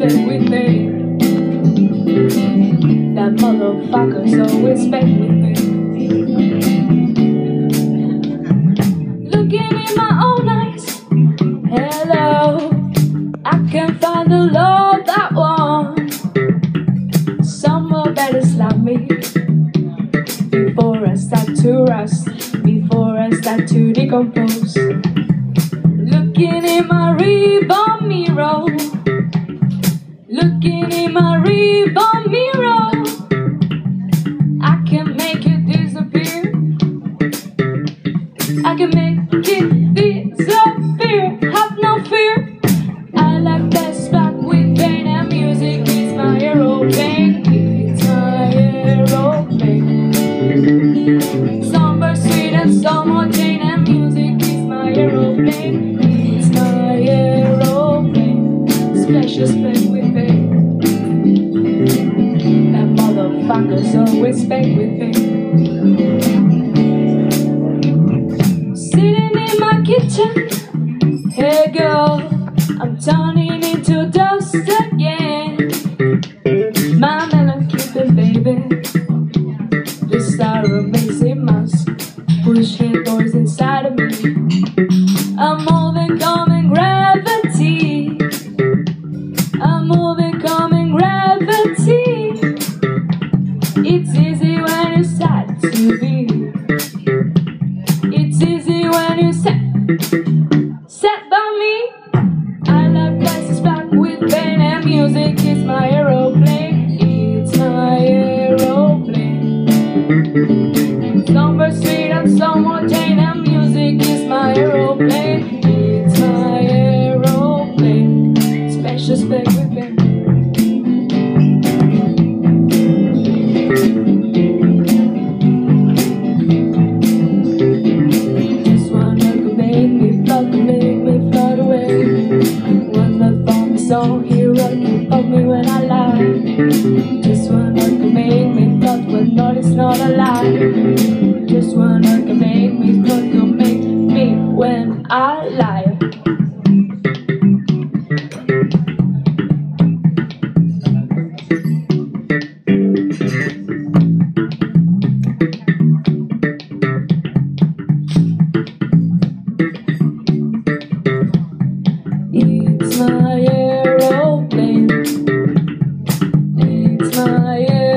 stay with me. That motherfucker's always back with me. Looking in my own eyes, hello, I can find the love that wants someone better slap me before I start to rust, before I start to decompose. Looking in my rearview mirror, looking in my rearview mirror, I can make it disappear. I can make it disappear. Have no fear. I like that spot with pain and music. It's my aeroplane. It's my aeroplane. Somber sweet and somewhat jane and music is my aeroplane. It's my aeroplane. Special space with me. That motherfucker's always back with me. Sitting in my kitchen, hey girl, I'm turning into dust again. My melon keeping baby, the star amazing mask, pushing doors inside of me. I'm overcoming gravity, I'm overcoming gravity. It's easy when you start to be, it's easy when you set by me. I love places back with pain and music. It's my aeroplane, it's my aeroplane. Somber sweet and somewhat jane and music is my aeroplane. It's my aeroplane. Special spec with me. Just one look can make me float away. One love from the song here, can fuck me when I lie. Just one look can make me float when no, it's not a lie. Just one look can make me float, can make me when I lie. It's my aeroplane. It's my aeroplane.